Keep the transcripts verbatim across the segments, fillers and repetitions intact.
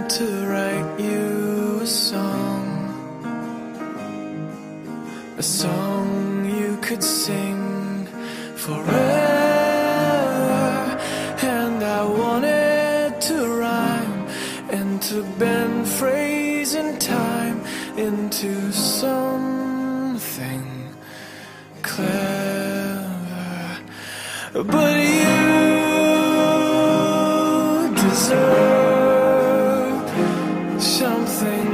to write you a song, a song you could sing forever. And I wanted to rhyme and to bend phrase and time into something clever, but you deserve something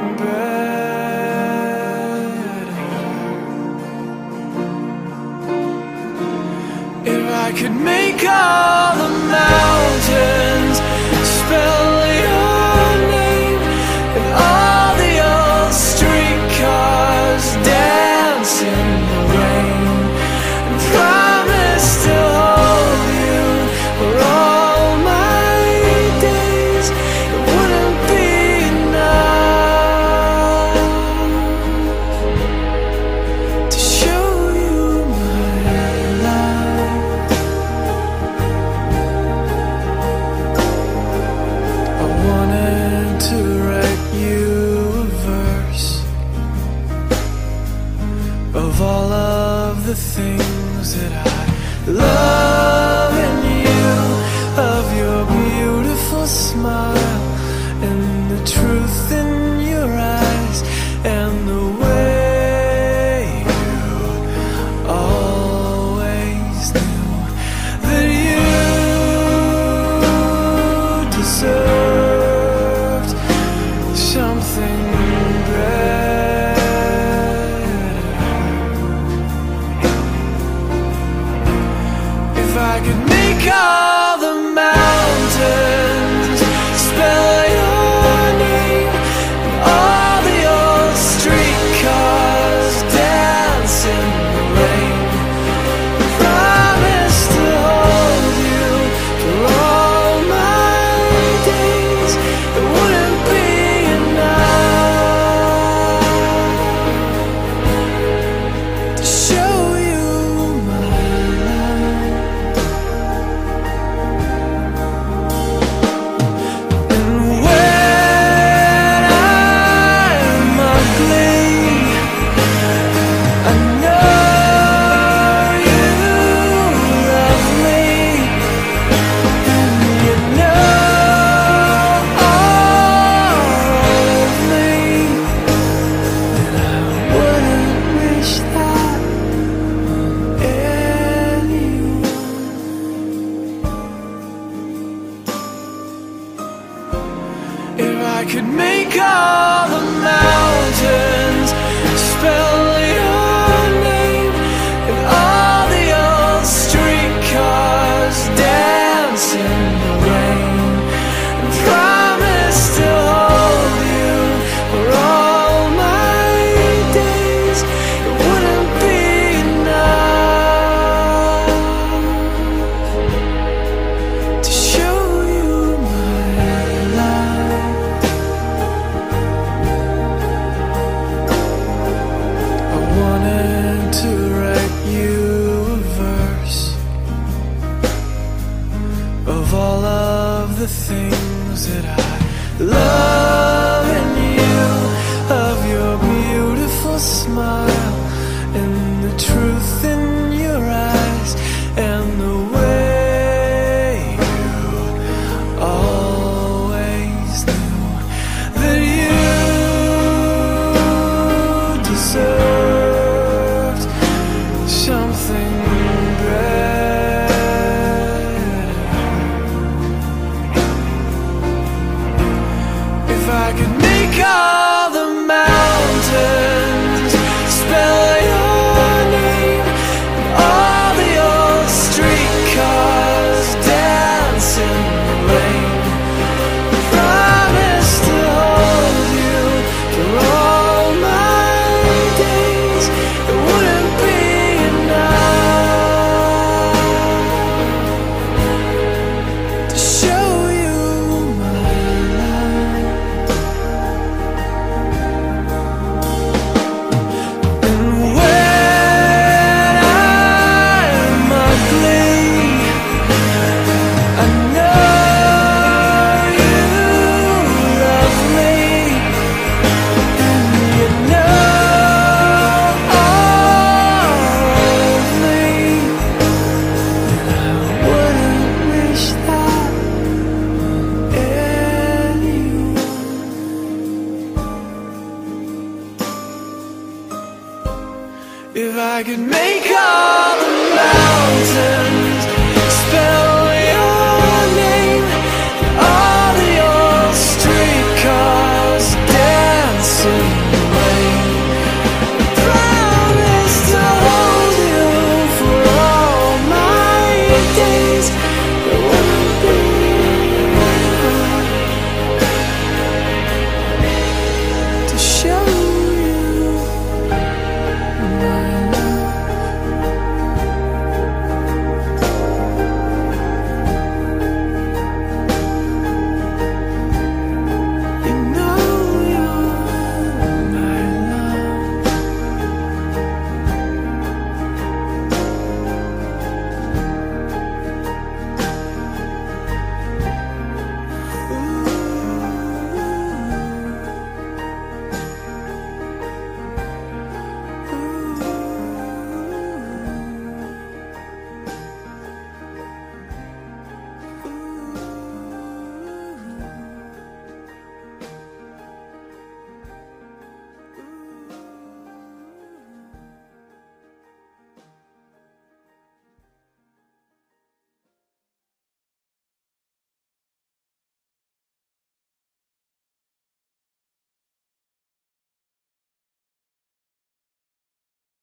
better. If I could make all the mountains spell your name, and all the old streetcars dance in the rain, and promise to hold you for all my days, it wouldn't be enough to show you my life. I wanted to write you a verse of all of the things that I love in you, of your beautiful smile and the truth in your eyes, and the way you always knew that you deserved something better. If I could make all the mountains spell your name, and all the old streetcars dance in the rain, promise to hold you for all my days, it wouldn't be enough to show you my life. And when I'm ugly, I know you love me, and you know all of me, and I wouldn't wish that on anyone. If I could make all the mountains spell your name, and all the old streetcars dance in the rain, and promise to hold you for all my days, it wouldn't be enough to show you my life. I wanted to write you a verse of all of the things that I love in you, of your beautiful smile and the truth in your eyes, and the way you always knew that you deserved something better. If I could make all the mountains spell your name, and all the old streetcars dance in the rain, promise to hold you for all my days, it wouldn't be enough to show you my life. I could make